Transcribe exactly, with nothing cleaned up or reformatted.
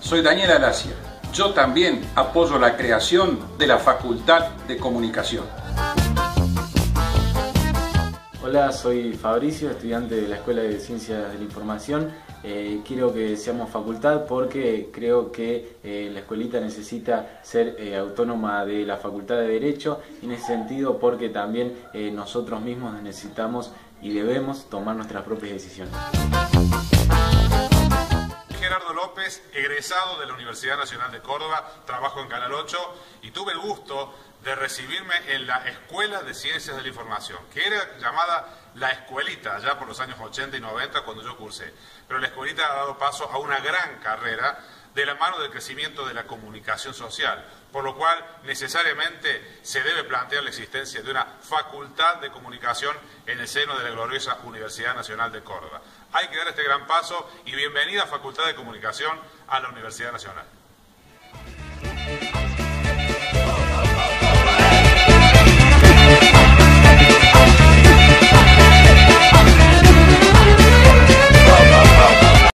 soy Daniel Alacia. Yo también apoyo la creación de la Facultad de Comunicación. Hola, soy Fabricio, estudiante de la Escuela de Ciencias de la Información. Eh, quiero que seamos facultad porque creo que eh, la escuelita necesita ser eh, autónoma de la Facultad de Derecho, y en ese sentido porque también eh, nosotros mismos necesitamos y debemos tomar nuestras propias decisiones. Gerardo López, egresado de la Universidad Nacional de Córdoba, trabajo en Canal ocho y tuve el gusto de recibirme en la Escuela de Ciencias de la Información, que era llamada La Escuelita, allá por los años ochenta y noventa cuando yo cursé. Pero la Escuelita ha dado paso a una gran carrera de la mano del crecimiento de la comunicación social, por lo cual necesariamente se debe plantear la existencia de una facultad de comunicación en el seno de la gloriosa Universidad Nacional de Córdoba. Hay que dar este gran paso y bienvenida Facultad de Comunicación a la Universidad Nacional.